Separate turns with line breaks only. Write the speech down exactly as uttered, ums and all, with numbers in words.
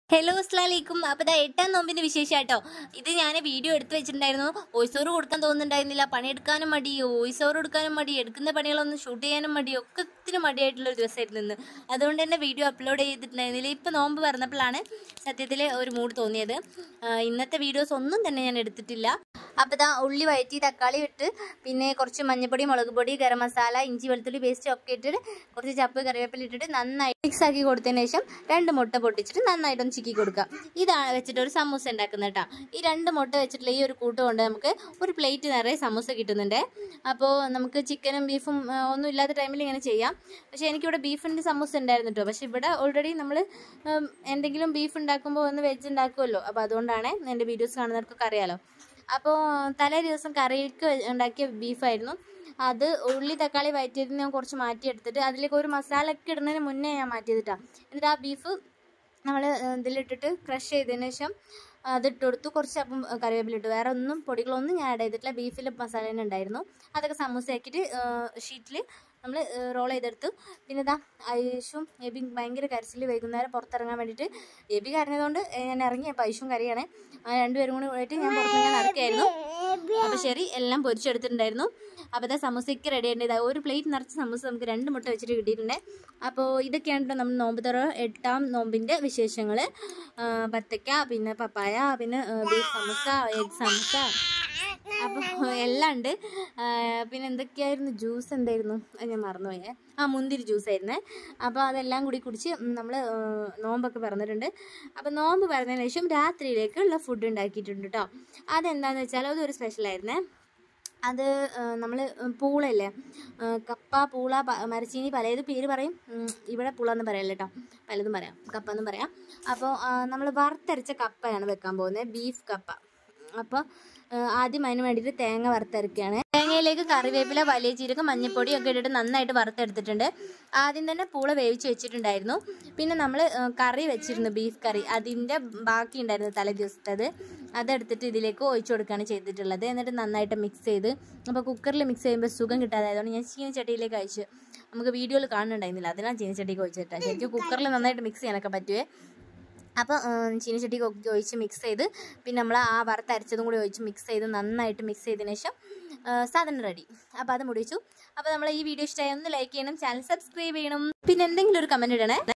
Hello അസ്സലാമലൈക്കും. അപ്പോൾ ഇതാ എട്ടാം നോമ്പിൻ്റെ വിശേഷമായിട്ടോ. ഇത് ഞാൻ വീഡിയോ എടുത്ത് വെച്ചിട്ടുണ്ടായിരുന്നു. വോയിസ് ഓവർ കൊടുക്കാൻ തോന്നുന്നുണ്ടായിരുന്നില്ല. പണിയെടുക്കാനും മടി, വോയിസ് ഓവർ കൊടുക്കാനും മടി, എടുക്കുന്ന പണികളൊന്നും ഷൂട്ട് ചെയ്യാനും മടി, ഒക്കെ ഒത്തിരി മടിയായിട്ടുള്ളൊരു ദിവസമായിരുന്നു ഇന്ന്. അതുകൊണ്ട് തന്നെ വീഡിയോ അപ്ലോഡ് ചെയ്തിട്ടുണ്ടായിരുന്നില്ല. ഇപ്പോൾ നോമ്പ് പറഞ്ഞപ്പോഴാണ് സത്യത്തിൽ ഒരു മൂഡ് തോന്നിയത്. ഇന്നത്തെ വീഡിയോസ് ഒന്നും തന്നെ ഞാൻ എടുത്തിട്ടില്ല. അപ്പോൾ ഇതാ ഉള്ളി വഴറ്റി തക്കാളി ഇട്ട് പിന്നെ കുറച്ച് മഞ്ഞൾപ്പൊടി, മുളക് പൊടി, ഗരം മസാല, ഇഞ്ചി വെളുത്തുള്ളി പേസ്റ്റ് ഒക്കെ ഇട്ടിട്ട് കുറച്ച് ചപ്പ് കറിവേപ്പില ഇട്ടിട്ട് നന്നായി മിക്സ് ആക്കി കൊടുത്തതിന് ശേഷം രണ്ട് മുട്ട പൊട്ടിച്ചിട്ട് നന്നായിട്ടൊന്ന് ചിക്കി കൊടുക്കുക. ഇതാണ് വെച്ചിട്ട് ഒരു സമൂസ ഉണ്ടാക്കുന്നത് കേട്ടോ. ഈ രണ്ട് മുട്ട വെച്ചിട്ടുള്ള ഈ ഒരു കൂട്ട് കൊണ്ട് നമുക്ക് ഒരു പ്ലേറ്റ് നിറയെ സമൂസ കിട്ടുന്നുണ്ട്. അപ്പോൾ നമുക്ക് ചിക്കനും ബീഫും ഒന്നും ഇല്ലാത്ത ടൈമിൽ ഇങ്ങനെ ചെയ്യാം. പക്ഷേ എനിക്കിവിടെ ബീഫിൻ്റെ സമൂസ ഉണ്ടായിരുന്നു കേട്ടോ. പക്ഷേ ഇവിടെ ഓൾറെഡി നമ്മൾ എന്തെങ്കിലും ബീഫ് ഉണ്ടാക്കുമ്പോൾ ഒന്ന് വെജ് ഉണ്ടാക്കുമല്ലോ. അപ്പോൾ അതുകൊണ്ടാണ് എൻ്റെ വീഡിയോസ് കാണുന്നവർക്കൊക്കെ അറിയാമല്ലോ. അപ്പോൾ തലേ ദിവസം കറിക്ക് ഉണ്ടാക്കിയ ബീഫായിരുന്നു അത്. ഉള്ളി തക്കാളി വഴറ്റിയത് ഞാൻ കുറച്ച് മാറ്റിയെടുത്തിട്ട് അതിലേക്ക് ഒരു മസാല ഒക്കെ ഇടുന്നതിന് മുന്നേ ഞാൻ മാറ്റിയതിട്ടാണ്. എന്നിട്ട് ആ ബീഫ് നമ്മൾ ഇതിലിട്ടിട്ട് ക്രഷ് ചെയ്തതിന് ശേഷം അതിട്ട് കൊടുത്തു. കുറച്ച് അപ്പം കറിവേപ്പിലിട്ടു. വേറെ ഒന്നും പൊടികളൊന്നും ഞാൻ ആഡ് ചെയ്തിട്ടില്ല. ബീഫിൽ മസാല തന്നെ ഉണ്ടായിരുന്നു. അതൊക്കെ സമൂസ ആക്കിയിട്ട് ഷീറ്റിൽ നമ്മൾ റോൾ ചെയ്തെടുത്തു. പിന്നെ ഇതാ ഐഷും എബി ഭയങ്കര കരച്ചിൽ. വൈകുന്നേരം പുറത്തിറങ്ങാൻ വേണ്ടിയിട്ട് എബി കരഞ്ഞതുകൊണ്ട് ഞാൻ ഇറങ്ങി. അപ്പോൾ ഐഷും കറിയാണ്. രണ്ടുപേരും കൂടി പോയിട്ട് ഞാൻ പുറത്തിറങ്ങാൻ നടക്കുകയായിരുന്നു. അപ്പോൾ ശരി എല്ലാം പൊരിച്ചെടുത്തിട്ടുണ്ടായിരുന്നു. അപ്പോൾ ഇതാ സമൂസയ്ക്ക് റെഡി ആയിട്ട് ഇതാ ഒരു പ്ലേറ്റ് നിറച്ച് സമൂസ നമുക്ക് രണ്ട് മുട്ട വെച്ചിട്ട് കിട്ടിയിട്ടുണ്ട്. അപ്പോൾ ഇതൊക്കെയാണ് നമ്മൾ നോമ്പ് തുറ എട്ടാം നോമ്പിൻ്റെ വിശേഷങ്ങൾ. ബത്തക്ക, പിന്നെ പപ്പായ, പിന്നെ ബീഫ് സമൂസ, എഗ് സമൂസ, അപ്പോൾ എല്ലാം ഉണ്ട്. പിന്നെ എന്തൊക്കെയായിരുന്നു, ജ്യൂസ് എന്തായിരുന്നു ഞാൻ മറന്നുപോയേ. ആ മുന്തിരി ജ്യൂസായിരുന്നേ. അപ്പോൾ അതെല്ലാം കൂടി കുടിച്ച് നമ്മൾ നോമ്പൊക്കെ പറഞ്ഞിട്ടുണ്ട്. അപ്പോൾ നോമ്പ് പറഞ്ഞതിന് ശേഷം രാത്രിയിലേക്കുള്ള ഫുഡ് ഉണ്ടാക്കിയിട്ടുണ്ട് കേട്ടോ. അതെന്താണെന്ന് വെച്ചാൽ അതൊരു സ്പെഷ്യലായിരുന്നേ. അത് നമ്മൾ പൂളല്ലേ, കപ്പ, പൂള, മരച്ചീനി പലത് പേര് പറയും. ഇവിടെ പൂള എന്ന് പറയല്ല കേട്ടോ, പലതും പറയാം, കപ്പ എന്നും പറയാം. അപ്പോൾ നമ്മൾ വറുത്തരച്ച കപ്പയാണ് വെക്കാൻ പോകുന്നത്, ബീഫ് കപ്പ. അപ്പോൾ ആദ്യം അതിന് വേണ്ടിയിട്ട് തേങ്ങ വറുത്തരക്കുകയാണ്. തേങ്ങയിലേക്ക് കറിവേപ്പില, വലിയ ജീരകം, മഞ്ഞൾപ്പൊടി ഒക്കെ ഇട്ടിട്ട് നന്നായിട്ട് വറുത്തെടുത്തിട്ടുണ്ട്. ആദ്യം തന്നെ പൂള വേവിച്ച് വെച്ചിട്ടുണ്ടായിരുന്നു. പിന്നെ നമ്മൾ കറി വെച്ചിരുന്നു, ബീഫ് കറി. അതിൻ്റെ ബാക്കി ഉണ്ടായിരുന്നു തലേ ദിവസത്തേത്. അതെടുത്തിട്ട് ഇതിലേക്ക് ഒഴിച്ചു കൊടുക്കുകയാണ് ചെയ്തിട്ടുള്ളത്. എന്നിട്ട് നന്നായിട്ട് മിക്സ് ചെയ്ത്, അപ്പോൾ കുക്കറിൽ മിക്സ് ചെയ്യുമ്പോൾ സുഖം കിട്ടാതായതുകൊണ്ട് ഞാൻ ചീനച്ചട്ടിയിലേക്ക് അയച്ചു. നമുക്ക് വീഡിയോയിൽ കാണുന്നുണ്ടായിരുന്നില്ല, അതിനാണ് ചീനച്ചട്ടിക്ക് ഒഴിച്ചിട്ടാണ്. ശരിക്കും കുക്കറിൽ നന്നായിട്ട് മിക്സ് ചെയ്യാനൊക്കെ പറ്റുമേ. അപ്പോൾ ചീനച്ചട്ടിക്ക് ഒഴിച്ച് മിക്സ് ചെയ്ത് പിന്നെ നമ്മൾ ആ വറുത്തരച്ചതും കൂടി ഒഴിച്ച് മിക്സ് ചെയ്ത് നന്നായിട്ട് മിക്സ് ചെയ്തതിന് ശേഷം സാധനം റെഡി. അപ്പോൾ അത് മുടിച്ചു. അപ്പോൾ നമ്മൾ ഈ വീഡിയോ ഇഷ്ടമായി ഒന്ന് ലൈക്ക് ചെയ്യണം, ചാനൽ സബ്സ്ക്രൈബ് ചെയ്യണം, പിന്നെ എന്തെങ്കിലും ഒരു കമൻറ്റ് ഇടണേ.